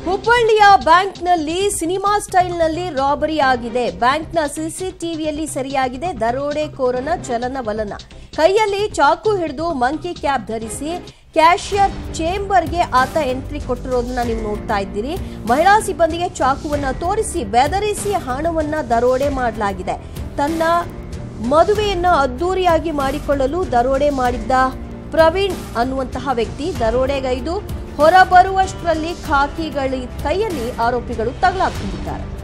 ಹುಬ್ಬಳ್ಳಿಯ ಬ್ಯಾಂಕ್ನಲ್ಲಿ cinema ಸ್ಟೈಲ್ನಲ್ಲಿ robbery ಆಗಿದೆ. ಬ್ಯಾಂಕ್ನ ಸಿಸಿಟಿವಿಯಲ್ಲಿ ಸೆರೆಯಾಗಿದೆ ದರೋಡೆಕೋರನ ಚಲನವಲನ. ಕೈಯಲ್ಲಿ ಚಾಕು ಹಿಡಿದು ಮಂಕಿ ಕ್ಯಾಪ್ ಧರಿಸಿ ಕ್ಯಾಶಿಯರ್ ಚೇಂಬರ್ಗೆ ಆತ ಎಂಟ್ರಿ ಕೊಟ್ಟಿರೋದನ್ನ ನೀವು ನೋಡ್ತಾ ಇದ್ದೀರಿ. ಮಹಿಳಾ ಸಿಬ್ಬಂದಿಗೆ ಚಾಕುವನ್ನ ತೋರಿಸಿ ಬೆದರಿಸಿ ಹಣವನ್ನ ದರೋಡೆ ಮಾಡಲಾಗಿದೆ. ತನ್ನ ಮದುವೆಯನ್ನ ಅದ್ದೂರಿಯಾಗಿ ಮಾಡಿಕೊಳ್ಳಲು ದರೋಡೆ ಮಾಡಿದ್ದ ಪ್ರವೀಣ್ ಅನ್ನುವಂತಹ ವ್ಯಕ್ತಿ ದರೋಡೆಗೈದು ಹೊರಬರುವಷ್ಟರಲ್ಲಿ ಖಾಕಿಗಳ ಕೈಯಲ್ಲಿ ಆರೋಪಿಗಳು ತಗಲಾಕೊಂಡಿದ್ದಾರೆ.